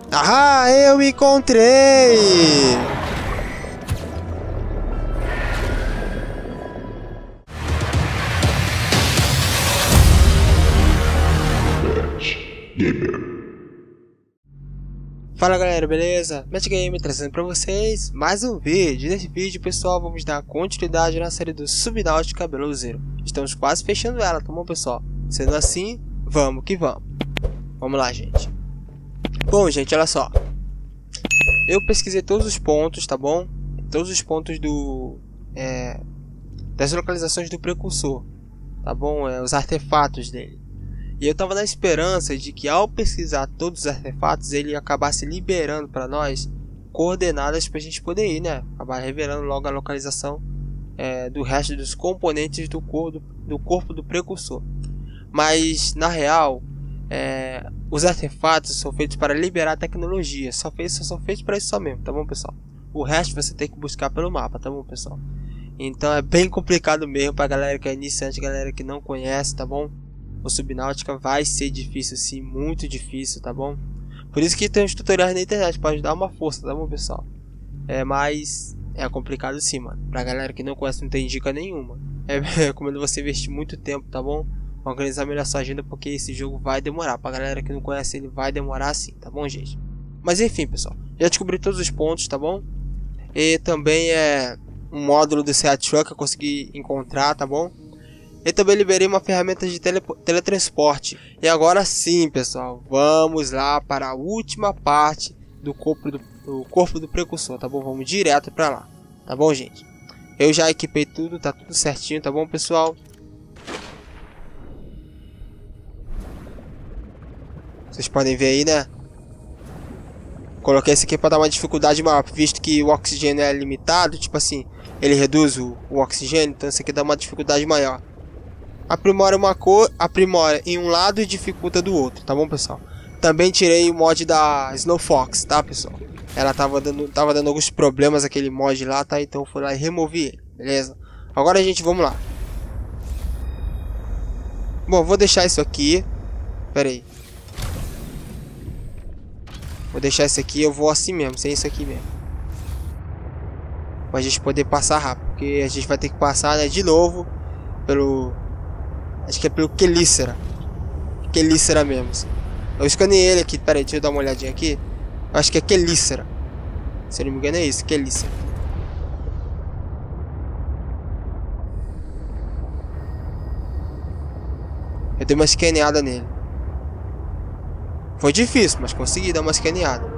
Ah, eu encontrei! Fala galera, beleza? Match Game trazendo pra vocês mais um vídeo. Nesse vídeo, pessoal, vamos dar continuidade na série do Subnáutica Below Zero. Estamos quase fechando ela, tá bom, pessoal? Sendo assim, vamos que vamos. Vamos lá, gente. Bom, gente, olha só. Eu pesquisei todos os pontos, tá bom? Todos os pontos das localizações do precursor, tá bom? Os artefatos dele. E eu tava na esperança de que ao pesquisar todos os artefatos ele acabasse liberando para nós coordenadas pra gente poder ir, né? Acabar revelando logo a localização do resto dos componentes do corpo do precursor. Mas na real, os artefatos são feitos para liberar tecnologia. Só são feitos para isso só mesmo, tá bom, pessoal? O resto você tem que buscar pelo mapa, tá bom, pessoal? Então é bem complicado mesmo pra galera que é iniciante, galera que não conhece, tá bom? O Subnáutica vai ser difícil sim, muito difícil, tá bom? Por isso que tem uns tutoriais na internet para ajudar uma força, tá bom, pessoal? Mas é complicado sim, mano. Pra galera que não conhece, não tem dica nenhuma. Recomendo você investir muito tempo, tá bom? Organizar melhor sua agenda, porque esse jogo vai demorar. Pra galera que não conhece, ele vai demorar sim, tá bom, gente? Mas enfim, pessoal, já descobri todos os pontos, tá bom? E também um módulo do Seat Truck que eu consegui encontrar, tá bom? E também liberei uma ferramenta de teletransporte. E agora sim, pessoal, vamos lá para a última parte do corpo do precursor, tá bom? Vamos direto para lá, tá bom, gente? Eu já equipei tudo, tá tudo certinho, tá bom, pessoal? Vocês podem ver aí, né? Coloquei esse aqui para dar uma dificuldade maior, visto que o oxigênio é limitado, tipo assim, ele reduz o oxigênio, então esse aqui dá uma dificuldade maior. Aprimora uma cor, aprimora em um lado e dificulta do outro, tá bom, pessoal? Também tirei o mod da Snow Fox, tá, pessoal? Ela tava dando alguns problemas aquele mod lá, tá? Então eu fui lá e removi ele, beleza? Agora, gente, vamos lá. Bom, vou deixar isso aqui. Pera aí. Vou deixar isso aqui, eu vou assim mesmo, sem isso aqui mesmo. Pra gente poder passar rápido, porque a gente vai ter que passar, né, de novo pelo... Acho que é pelo Quelícera. Quelícera mesmo. Assim. Eu escaneei ele aqui. Pera aí, deixa eu dar uma olhadinha aqui. Eu acho que é Quelícera. Se eu não me engano é isso, Quelícera. Eu dei uma escaneada nele. Foi difícil, mas consegui dar uma escaneada.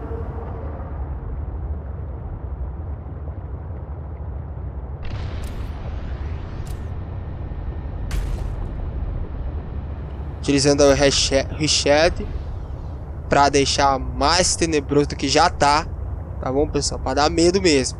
Utilizando o Reset para deixar mais tenebroso do que já tá bom, pessoal? Para dar medo mesmo.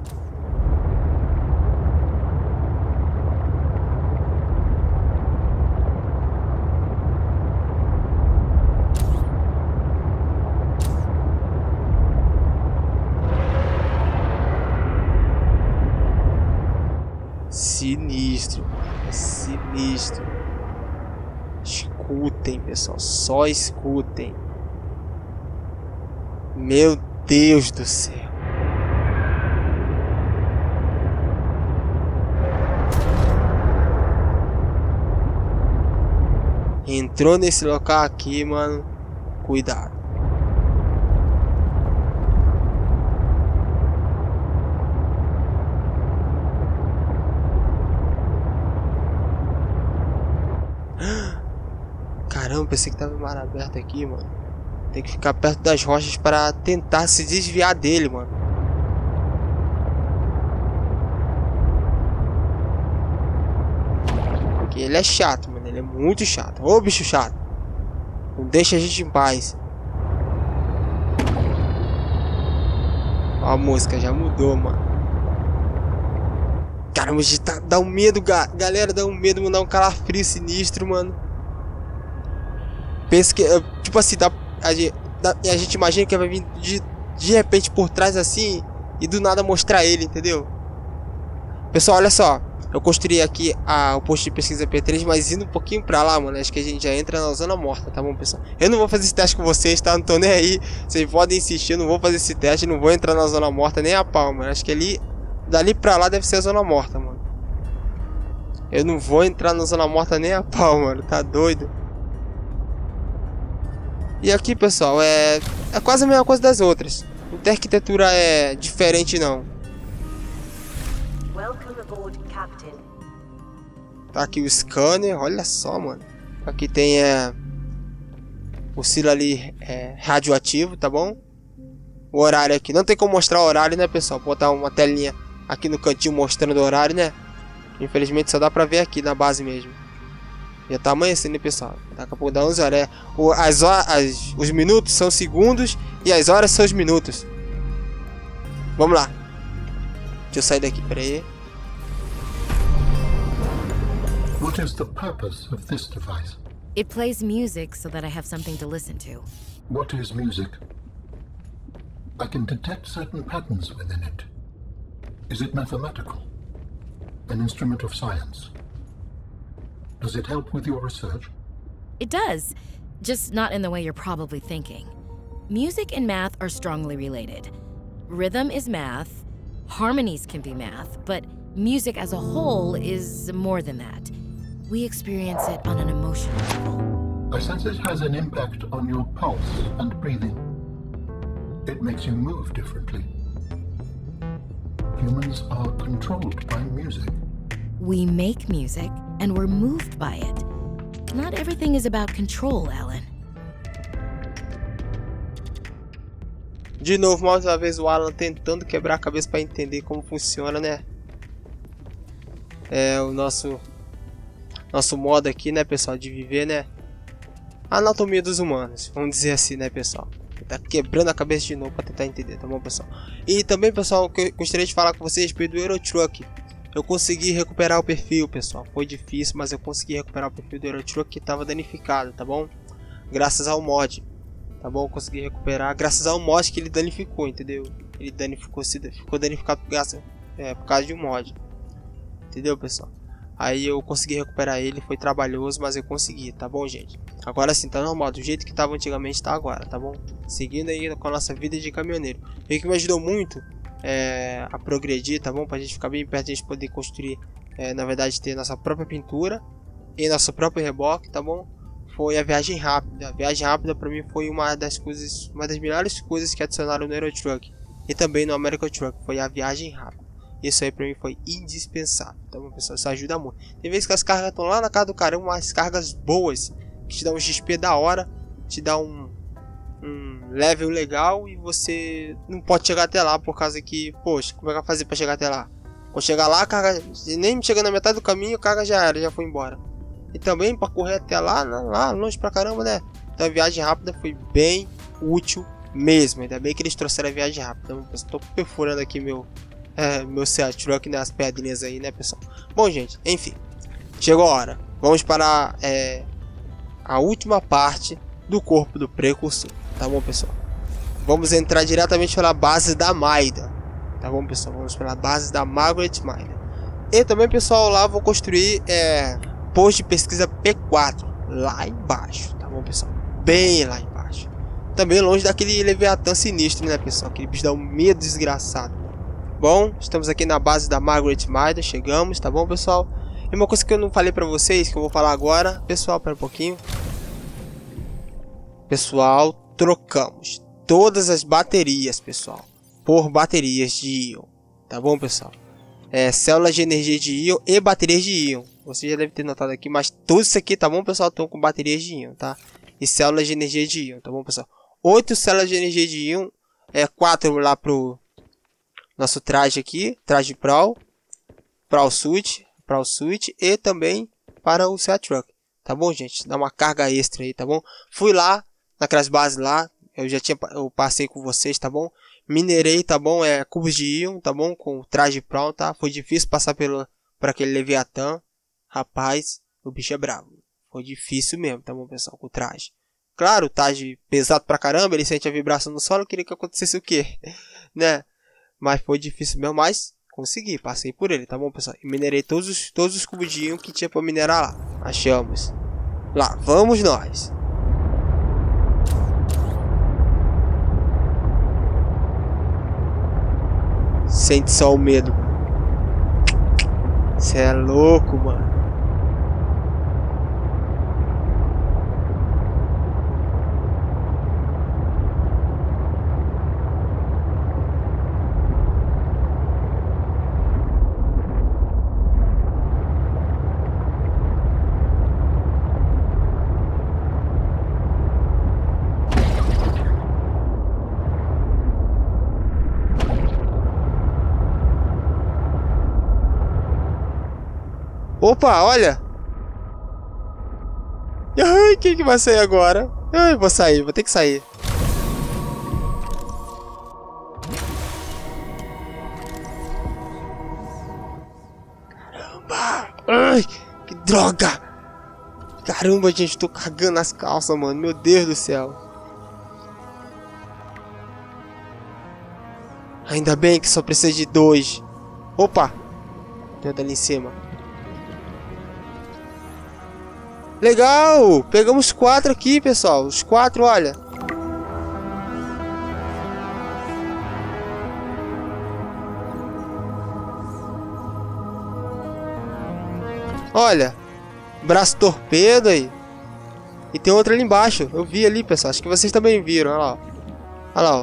Sinistro, é sinistro. Escutem, pessoal, só escutem. Meu Deus do céu. Entrou nesse local aqui, mano. Cuidado. Caramba, pensei que tava mar aberto aqui, mano. Tem que ficar perto das rochas para tentar se desviar dele, mano. Porque ele é chato, mano. Ele é muito chato. Ô, bicho chato. Não deixa a gente em paz. Ó, a música já mudou, mano. Caramba, dá um medo, galera. Dá um medo, mano. Dá um calafrio sinistro, mano. Pensa que, tipo assim, a gente imagina que vai vir de repente por trás assim e do nada mostrar ele, entendeu? Pessoal, olha só. Eu construí aqui o posto de pesquisa P3, mas indo um pouquinho pra lá, mano, acho que a gente já entra na zona morta, tá bom, pessoal? Eu não vou fazer esse teste com vocês, tá? Não tô nem aí. Vocês podem insistir, eu não vou fazer esse teste, não vou entrar na zona morta nem a pau, mano. Acho que dali pra lá deve ser a zona morta, mano. Eu não vou entrar na zona morta nem a pau, mano, tá doido? E aqui, pessoal, é quase a mesma coisa das outras. Não tem arquitetura diferente, não. Tá aqui o scanner, olha só, mano. Aqui tem o silo ali radioativo, tá bom? O horário aqui, não tem como mostrar o horário, né, pessoal? Vou botar uma telinha aqui no cantinho mostrando o horário, né? Infelizmente só dá pra ver aqui na base mesmo. Já tá amanhecendo, né, pessoal? Daqui a pouco dá 11 horas. Os minutos são segundos e as horas são os minutos. Vamos lá. Deixa eu sair daqui, peraí. What is the purpose of this device? It plays music so that I have something to listen to. What is music? I can detect certain patterns within it. Is it mathematical? An instrument of science? Does it help with your research? It does, just not in the way you're probably thinking. Music and math are strongly related. Rhythm is math, harmonies can be math, but music as a whole is more than that. We experience it on an emotional level. I sense it has an impact on your pulse and breathing. It makes you move differently. Humans are controlled by music. We make music, and we're moved by it. Not everything is about control, Alan. De novo, mais uma vez o Alan tentando quebrar a cabeça para entender como funciona, né? O nosso modo aqui, né, pessoal, de viver, né? A anatomia dos humanos, vamos dizer assim, né, pessoal? Tá quebrando a cabeça de novo para tentar entender, tá bom, pessoal? E também, pessoal, que eu gostaria de falar com vocês a respeito do Euro Truck. Eu consegui recuperar o perfil, pessoal. Foi difícil, mas eu consegui recuperar o perfil do Euro Truck que estava danificado, tá bom? Graças ao mod, tá bom? Eu consegui recuperar graças ao mod que ele danificou, entendeu? Ele ficou danificado por causa de um mod, entendeu, pessoal? Aí eu consegui recuperar ele, foi trabalhoso, mas eu consegui, tá bom, gente? Agora sim, tá normal, do jeito que tava antigamente, tá agora, tá bom? Seguindo aí com a nossa vida de caminhoneiro. E o que me ajudou muito a progredir, tá bom? Pra gente ficar bem perto, a gente poder construir, na verdade, ter nossa própria pintura e nosso próprio reboque, tá bom? Foi a viagem rápida. A viagem rápida pra mim foi uma das melhores coisas que adicionaram no Euro Truck e também no American Truck, foi a viagem rápida. Isso aí pra mim foi indispensável. Então, pessoal, isso ajuda muito. Tem vezes que as cargas estão lá na casa do caramba, umas cargas boas, que te dá um XP da hora, te dá um level legal e você não pode chegar até lá por causa que, poxa, como é que vai fazer pra chegar até lá? Quando chegar lá, a carga, nem chegando na metade do caminho, a carga já foi embora. E também pra correr até lá longe pra caramba, né? Então a viagem rápida foi bem útil mesmo. Ainda bem que eles trouxeram a viagem rápida. Então, eu tô perfurando aqui meu Seat Truck nas pedrinhas aí, né, pessoal? Bom, gente, enfim, chegou a hora. Vamos para a última parte do corpo do precursor, tá bom, pessoal? Vamos entrar diretamente pela base da Maida, tá bom, pessoal? Vamos pela base da Margaret Maida. E também, pessoal, lá vou construir posto de pesquisa P4 lá embaixo, tá bom, pessoal? Bem lá embaixo. Também longe daquele Leviatã sinistro, né, pessoal? Aquele bicho dá um medo desgraçado. Bom, estamos aqui na base da Margaret Maida, chegamos, tá bom, pessoal? E uma coisa que eu não falei pra vocês, que eu vou falar agora, pessoal, pera um pouquinho. Pessoal, trocamos todas as baterias, pessoal, por baterias de íon, tá bom, pessoal? Células de energia de íon e baterias de íon. Você já deve ter notado aqui, mas tudo isso aqui, tá bom, pessoal? Estão com baterias de íon, tá? E células de energia de íon, tá bom, pessoal? 8 células de energia de íon, 4 lá pro nosso traje aqui, traje Pro Suit e também para o Seat Truck, tá bom, gente? Dá uma carga extra aí, tá bom? Fui lá naquelas bases lá, eu passei com vocês, tá bom? Minerei, tá bom? Cubos de íon, tá bom? Com o traje Pro, tá? Foi difícil passar por aquele Leviatã, rapaz, o bicho é bravo. Foi difícil mesmo, tá bom, pessoal? Com o traje. Claro, o traje pesado pra caramba, ele sente a vibração no solo, eu queria que acontecesse o quê? Né? Mas foi difícil mesmo, mas Consegui, passei por ele, tá bom, pessoal? E minerei todos os cubinhos que tinha pra minerar lá. Achamos. Lá, vamos nós. Sente só o medo. Cê é louco, mano. Opa, olha! Ai, quem que vai sair agora? Ai, vou sair, vou ter que sair. Caramba! Ai, que droga! Caramba, gente, tô cagando nas calças, mano. Meu Deus do céu. Ainda bem que só precisa de 2. Opa! Tem outra ali em cima. Legal! Pegamos 4 aqui, pessoal. Os 4, olha. Olha. Braço torpedo aí. E tem outro ali embaixo. Eu vi ali, pessoal. Acho que vocês também viram. Olha lá. Olha lá, ó.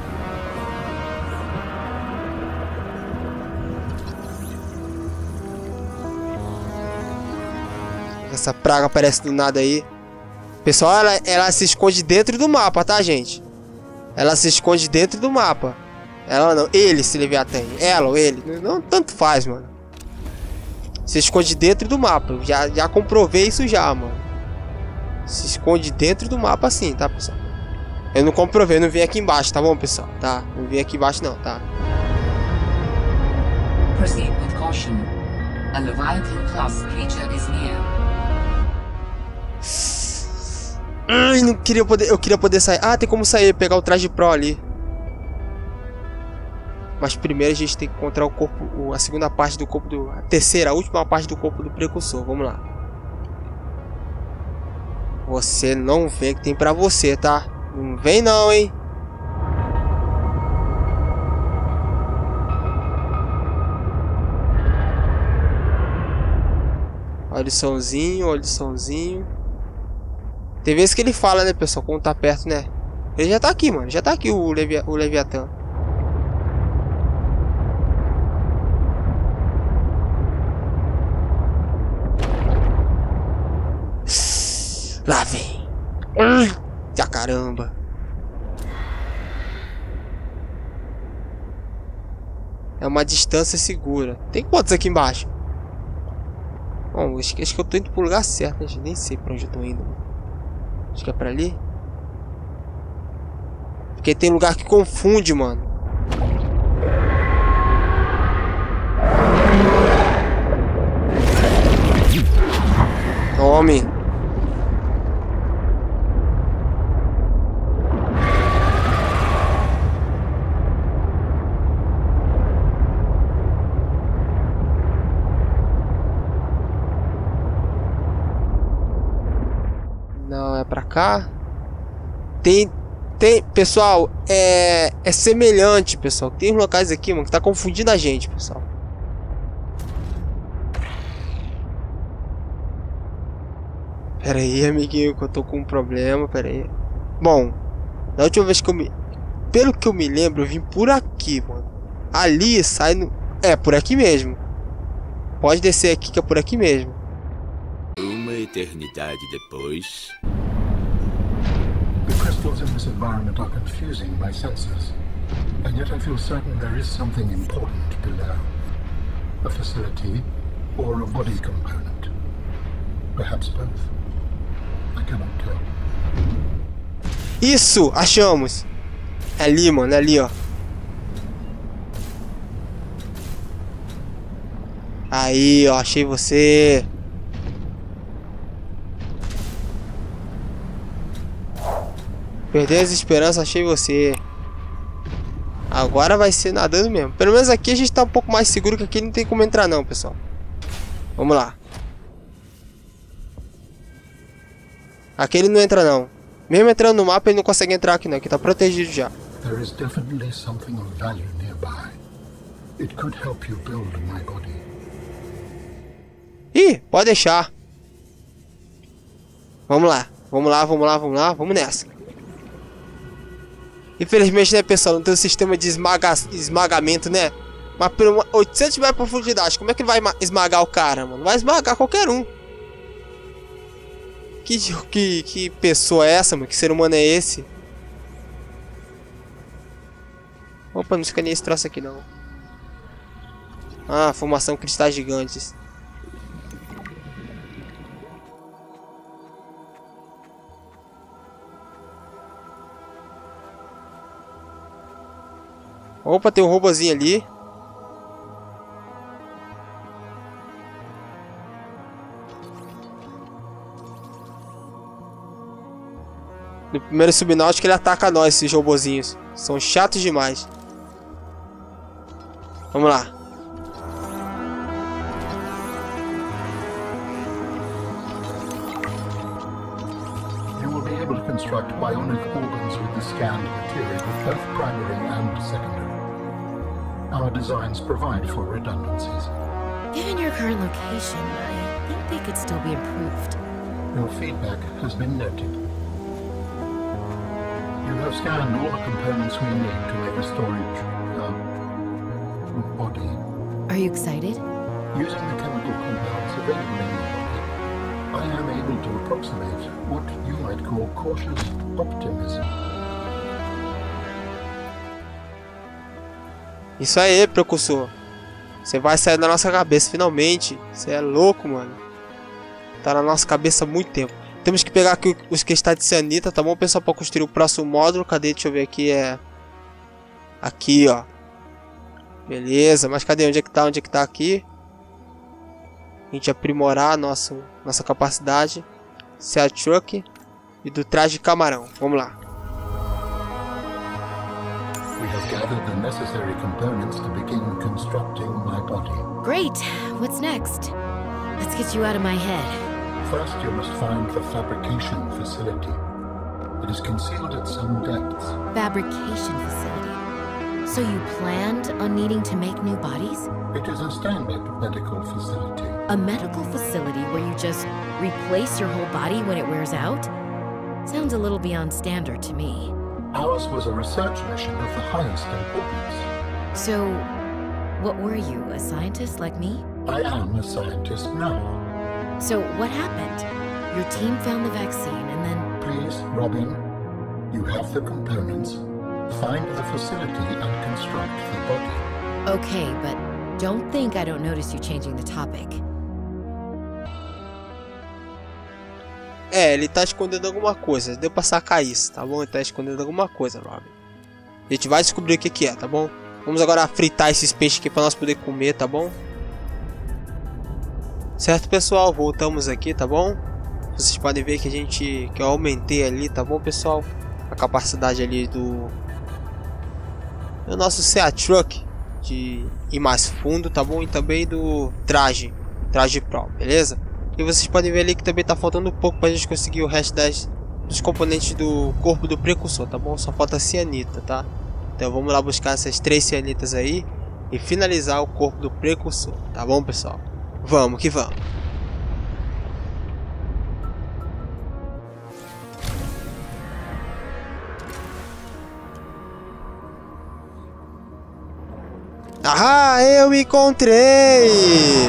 Essa praga aparece do nada aí. Pessoal, ela se esconde dentro do mapa, tá, gente? Ela se esconde dentro do mapa. Ela não, ele, se Leviatã. Ela ou ele. Não, tanto faz, mano. Se esconde dentro do mapa. Já comprovei isso já, mano. Se esconde dentro do mapa assim, tá, pessoal? Eu não comprovei, não vim aqui embaixo, tá bom, pessoal? Tá, não vim aqui embaixo não, tá? Proceed with caution. A Leviathan class creature is near. Ai, não queria poder. Eu queria poder sair. Ah, tem como sair, pegar o traje pro ali. Mas primeiro a gente tem que encontrar o corpo, a segunda parte do corpo do, a terceira, a última parte do corpo do precursor. Vamos lá. Você não vê que tem pra você, tá? Não vem não, hein? Olha o somzinho, olha o somzinho. Tem vezes que ele fala, né, pessoal, quando tá perto, né? Ele já tá aqui, mano. Já tá aqui o Leviatã. Lá vem. Já caramba. É uma distância segura. Tem quantos aqui embaixo? Bom, acho que eu tô indo pro lugar certo, né, gente? Nem sei pra onde eu tô indo. Acho que é pra ali. Porque tem lugar que confunde, mano. Tome. Não, é pra cá. Tem, pessoal, é semelhante, pessoal. Tem locais aqui, mano, que tá confundindo a gente, pessoal. Pera aí, amiguinho, que eu tô com um problema, pera aí. Bom, da última vez que pelo que eu me lembro, eu vim por aqui, mano. Ali sai no... É, por aqui mesmo. Pode descer aqui que é por aqui mesmo. Uma eternidade depois. The crystals in this environment are confusing my senses, and yet I feel certain there is something important below. A facility or a body component. Perhaps both. I cannot tell. Isso! Achamos! É ali, mano, é ali, ó. Aí, ó, achei você. Perder as esperanças, achei você. Agora vai ser nadando mesmo. Pelo menos aqui a gente tá um pouco mais seguro, que aqui não tem como entrar não, pessoal. Vamos lá. Aqui ele não entra não. Mesmo entrando no mapa ele não consegue entrar aqui não, que tá protegido já. There is definitely something of value nearby. It could help you build my body. Ih, pode deixar. Vamos lá. Vamos nessa. Infelizmente, né, pessoal, não tem um sistema de esmagamento, né? Mas por 800 metros de profundidade, como é que ele vai esmagar o cara, mano? Vai esmagar qualquer um. Que pessoa é essa, mano? Que ser humano é esse? Opa, não escaneei esse troço aqui, não. Ah, formação cristais gigantes. Opa, tem um robozinho ali. No primeiro subnáutico ele ataca nós, esses robozinhos. São chatos demais. Vamos lá. You will be able to construct bionic organs with the scanned material, both primary and secondary. Our designs provide for redundancies. Given your current location, I think they could still be improved. Your feedback has been noted. You have scanned all the components we need to make a storage body. Are you excited? Using the chemical compounds available in your body, I am able to approximate what you might call cautious optimism. Isso aí, precursor. Você vai sair da nossa cabeça finalmente. Você é louco, mano. Tá na nossa cabeça há muito tempo. Temos que pegar aqui os cristais de cianita, tá bom, pessoal? Pra construir o próximo módulo. Cadê? Deixa eu ver aqui. É... Aqui, ó. Beleza. Mas cadê? Onde é que tá? Onde é que tá aqui? A gente aprimorar a nossa capacidade. Seat Truck. E do traje de camarão. Vamos lá. We have gathered the necessary components to begin constructing my body. Great. What's next? Let's get you out of my head. First, you must find the fabrication facility. It is concealed at some depths. Fabrication facility. So you planned on needing to make new bodies? It is a standard medical facility. A medical facility where you just replace your whole body when it wears out? Sounds a little beyond standard to me. Ours was a research mission of the highest importance. So, what were you, a scientist like me? I am a scientist now. So, what happened? Your team found the vaccine and then... Please, Robin, you have the components. Find the facility and construct the body. Okay, but don't think I don't notice you changing the topic. É, ele tá escondendo alguma coisa. Deu pra sacar isso, tá bom? Ele tá escondendo alguma coisa, Robin. A gente vai descobrir o que é, tá bom? Vamos agora fritar esses peixes aqui pra nós poder comer, tá bom? Certo, pessoal? Voltamos aqui, tá bom? Vocês podem ver que eu aumentei ali, tá bom, pessoal? A capacidade ali do nosso Seat Truck de ir mais fundo, tá bom? E também do traje Pro, beleza? E vocês podem ver ali que também tá faltando um pouco pra gente conseguir o resto dos componentes do corpo do precursor, tá bom? Só falta cianita, tá? Então vamos lá buscar essas 3 cianitas aí e finalizar o corpo do precursor, tá bom, pessoal? Vamos que vamos! Ah, eu encontrei!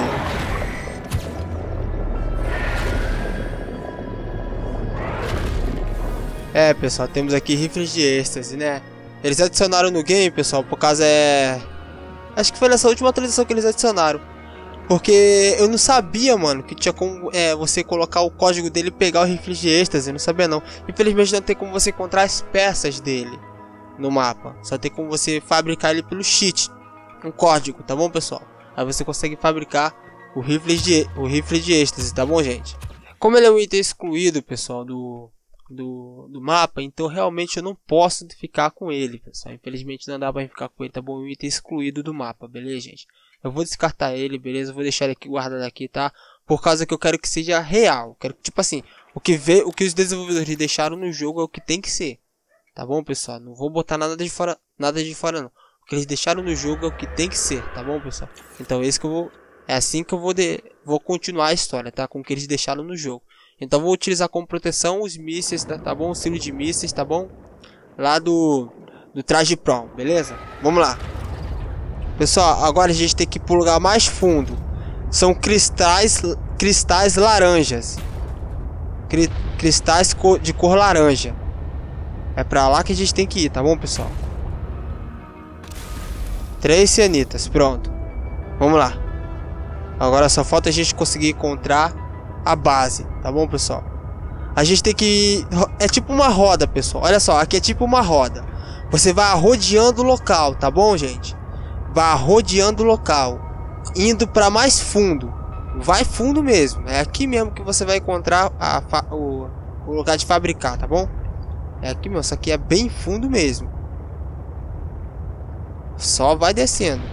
É, pessoal, temos aqui rifles de êxtase, né? Eles adicionaram no game, pessoal, por causa acho que foi nessa última atualização que eles adicionaram. Porque eu não sabia, mano, que tinha como você colocar o código dele e pegar o rifle de êxtase. Eu não sabia, não. Infelizmente não tem como você encontrar as peças dele no mapa. Só tem como você fabricar ele pelo cheat. Um código, tá bom, pessoal? Aí você consegue fabricar o rifle de êxtase, tá bom, gente? Como ele é um item excluído, pessoal, do do mapa, então realmente eu não posso ficar com ele, pessoal. Infelizmente não dá pra ficar com ele, tá bom? O item excluído do mapa, beleza, gente? Eu vou descartar ele, beleza? Eu vou deixar ele aqui guardado aqui, tá? Por causa que eu quero que seja real. Quero tipo assim, o que os desenvolvedores deixaram no jogo é o que tem que ser. Tá bom, pessoal? Não vou botar nada de fora não. O que eles deixaram no jogo é o que tem que ser, tá bom, pessoal? Então é assim que eu vou continuar a história, tá? Com o que eles deixaram no jogo. Então vou utilizar como proteção os mísseis, tá bom? O silo de mísseis, tá bom? Lá do traje Pro, beleza? Vamos lá. Pessoal, agora a gente tem que ir pro lugar mais fundo. São cristais laranjas. Cristais de cor laranja. É pra lá que a gente tem que ir, tá bom, pessoal? 3 cianitas, pronto. Vamos lá. Agora só falta a gente conseguir encontrar a base, tá bom, pessoal? A gente tem que... É tipo uma roda, pessoal. Olha só, aqui é tipo uma roda. Você vai rodeando o local, tá bom, gente? Vai rodeando o local, indo para mais fundo. Vai fundo mesmo. É aqui mesmo que você vai encontrar o lugar de fabricar, tá bom? É aqui mesmo. Isso aqui é bem fundo mesmo. Só vai descendo.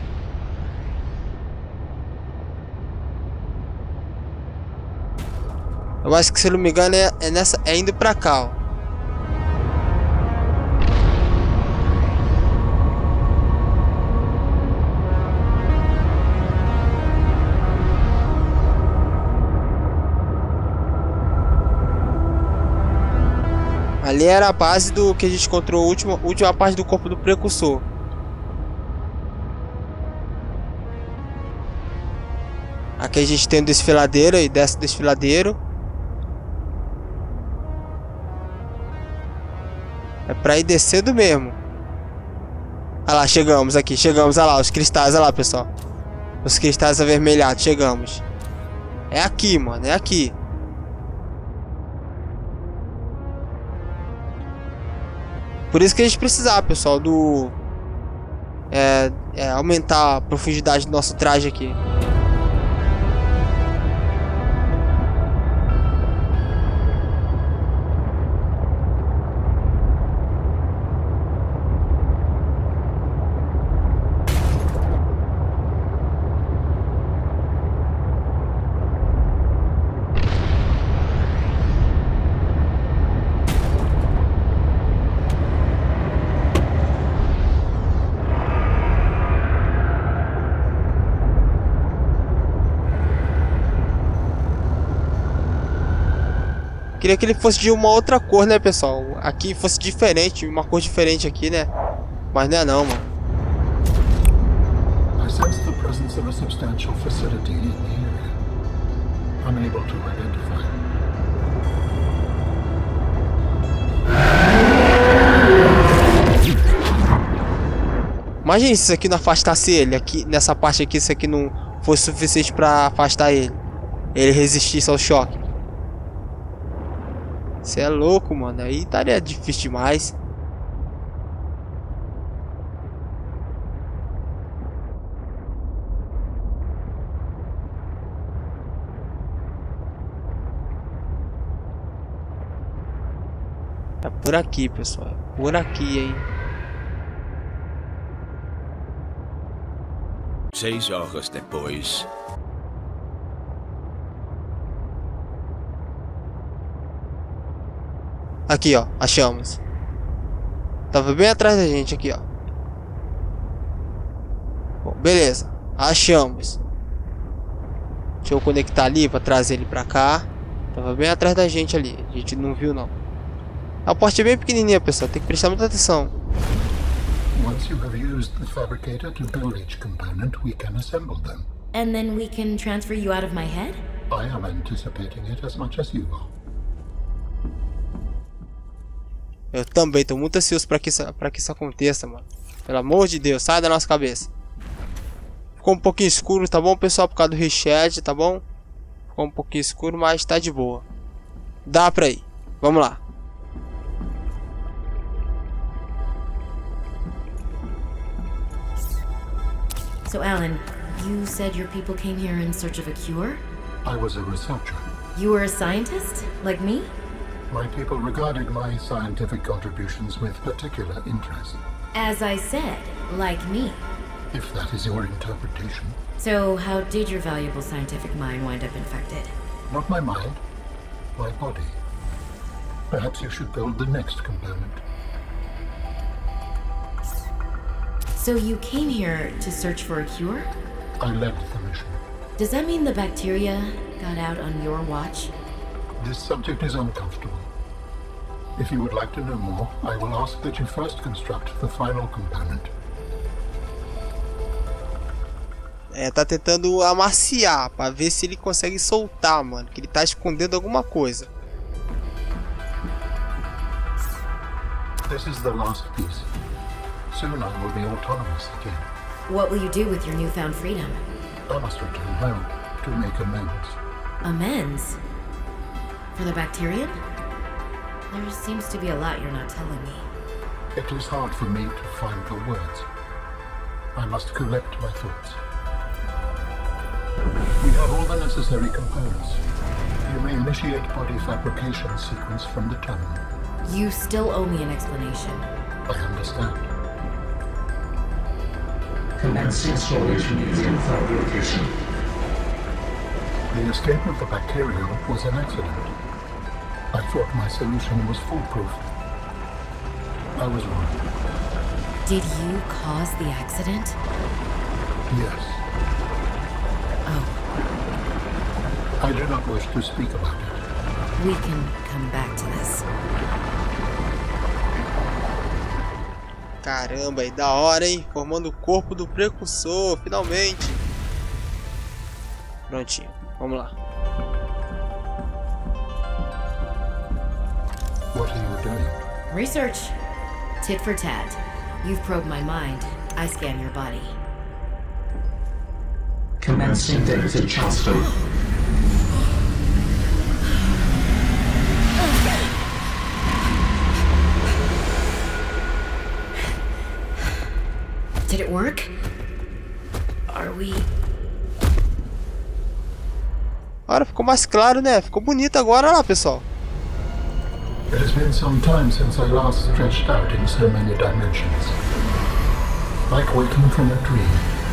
Eu acho que, se não me engano, é indo pra cá, ó. Ali era a base do que a gente encontrou, a última parte do corpo do precursor. Aqui a gente tem um desfiladeiro e desce o desfiladeiro. É pra ir descendo mesmo. Olha lá, chegamos aqui, chegamos, olha lá, os cristais, olha lá, pessoal. Os cristais avermelhados, chegamos. É aqui, mano, é aqui. Por isso que a gente precisava, pessoal, aumentar a profundidade do nosso traje aqui. Queria que ele fosse de uma outra cor, né, pessoal? Aqui fosse diferente, uma cor diferente aqui, né? Mas não é não, mano. I sense the presence of a substantial facility in the area. Unable to identify. Imagine se isso aqui não afastasse ele. Aqui, nessa parte aqui, isso aqui não fosse suficiente pra afastar ele. Ele resistisse ao choque. Você é louco, mano. Aí estaria difícil demais. É por aqui, pessoal. É por aqui, hein. 6 horas depois. Aqui, ó, achamos. Tava bem atrás da gente aqui, ó. Bom, beleza, achamos. Deixa eu conectar ali pra trazer ele pra cá. Tava bem atrás da gente ali. A gente não viu, não. A porta é bem pequenininha, pessoal. Tem que prestar muita atenção. Once you have used the fabricator to build each component, we can assemble them. And then we can transfer you out of my head? I am anticipating it as much as you are. Eu também tô muito ansioso pra que isso aconteça, mano. Pelo amor de Deus, sai da nossa cabeça. Ficou um pouquinho escuro, tá bom, pessoal? Por causa do reset, tá bom? Ficou um pouquinho escuro, mas tá de boa. Dá pra ir. Vamos lá. So, Alan, you said your people came here in search of a cure? I was a researcher. You were a scientist? Like me? My people regarded my scientific contributions with particular interest. As I said, like me. If that is your interpretation. So how did your valuable scientific mind wind up infected? Not my mind, my body. Perhaps you should build the next component. So you came here to search for a cure? I led the mission. Does that mean the bacteria got out on your watch? This subject is uncomfortable. If you would like to know more, I will ask that you first construct the final component. Tá tentando amaciar pra ver se ele consegue soltar, mano. Que ele tá escondendo alguma coisa. This is the last piece. Soon I will be autonomous again. What will you do with your newfound freedom? I must return home to make amends. Amends? For the Bacterium? There seems to be a lot you're not telling me. It is hard for me to find the words. I must collect my thoughts. We have all the necessary components. You may initiate body fabrication sequence from the terminal. You still owe me an explanation. I understand. Commence installation using fabrication. The escape of the bacterium was an accident. I thought my solution was foolproof. I was wrong. Did you cause the accident? Yes. Oh. I do not wish to speak about it. We can come back to this. Caramba, aí da hora, hein? Formando o corpo do precursor, finalmente. Prontinho, vamos lá. What are you doing? Research. Tit for tat. You've probed my mind. I scan your body. Commencing data transfer. Did it work? Are we... Agora ficou mais claro, né? Ficou bonito agora, olha lá, pessoal. It has been some time since I last stretched out in so many dimensions. Like waking from a dream.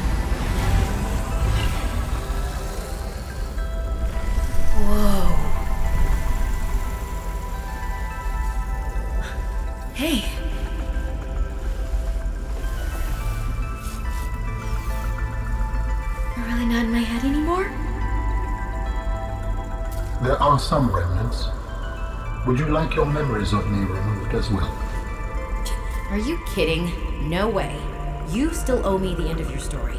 Whoa. Hey. You're really not in my head anymore? There are some remnants. Would you like your memories of me removed as well? Are you kidding? No way. You still owe me the end of your story.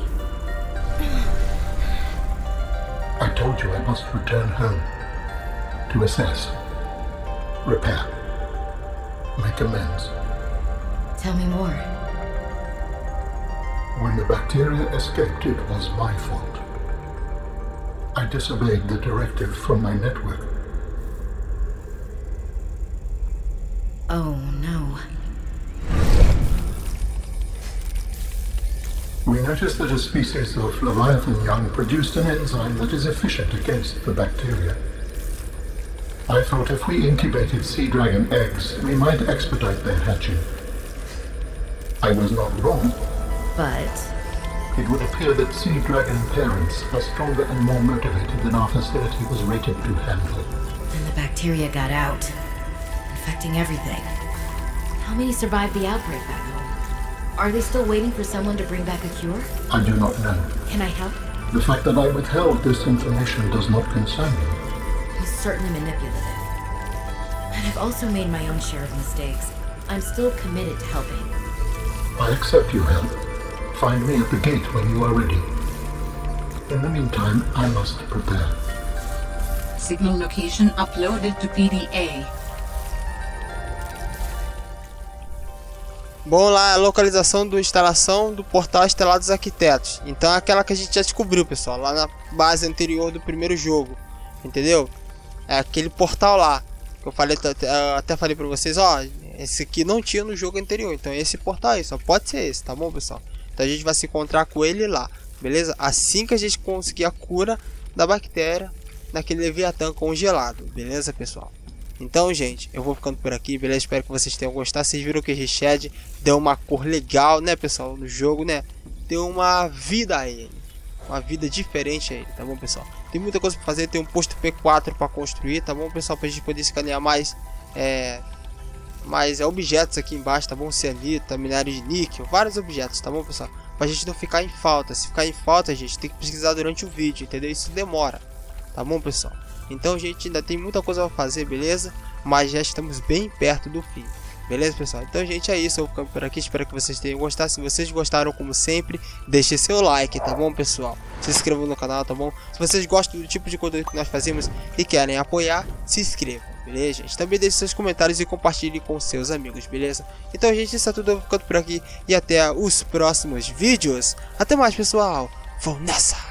I told you I must return home. To assess. Repair. Make amends. Tell me more. When the bacteria escaped, it was my fault. I disobeyed the directive from my network. Oh, no. We noticed that a species of Leviathan young produced an enzyme that is efficient against the bacteria. I thought if we incubated sea dragon eggs, we might expedite their hatching. I was not wrong. But... It would appear that sea dragon parents are stronger and more motivated than our facility was rated to handle. then the bacteria got out, infecting everything. How many survived the outbreak back home? Are they still waiting for someone to bring back a cure? I do not know. Can I help? The fact that I withheld this information does not concern me. He's certainly manipulative. And I've also made my own share of mistakes. I'm still committed to helping. I accept your help. Find me at the gate when you are ready. In the meantime, I must prepare. Signal location uploaded to PDA. Bom, lá a localização da instalação do portal estelar dos arquitetos. Então é aquela que a gente já descobriu, pessoal, lá na base anterior do primeiro jogo. Entendeu? É aquele portal lá que eu falei, até falei pra vocês, ó, esse aqui não tinha no jogo anterior. Então esse portal aí, só pode ser esse, tá bom, pessoal? Então a gente vai se encontrar com ele lá, beleza? Assim que a gente conseguir a cura da bactéria naquele Leviatã congelado, beleza, pessoal? Então, gente, eu vou ficando por aqui, beleza? Espero que vocês tenham gostado. Vocês viram que o Shed deu uma cor legal, né, pessoal? No jogo, né? Deu uma vida a ele. Uma vida diferente a ele, tá bom, pessoal? Tem muita coisa pra fazer. Tem um posto P4 pra construir, tá bom, pessoal? Pra gente poder escanear mais objetos aqui embaixo, tá bom? Cianita, minério de níquel, vários objetos, tá bom, pessoal? Pra gente não ficar em falta. Se ficar em falta, gente, tem que pesquisar durante o vídeo, entendeu? Isso demora, tá bom, pessoal? Então, gente, ainda tem muita coisa pra fazer, beleza? Mas já estamos bem perto do fim, beleza, pessoal? Então, gente, é isso. Eu vou ficando por aqui. Espero que vocês tenham gostado. Se vocês gostaram, como sempre, deixe seu like, tá bom, pessoal? Se inscrevam no canal, tá bom? Se vocês gostam do tipo de conteúdo que nós fazemos e querem apoiar, se inscrevam, beleza, gente? Também deixe seus comentários e compartilhe com seus amigos, beleza? Então, gente, isso é tudo. Eu vou ficando por aqui. E até os próximos vídeos. Até mais, pessoal. Vão nessa!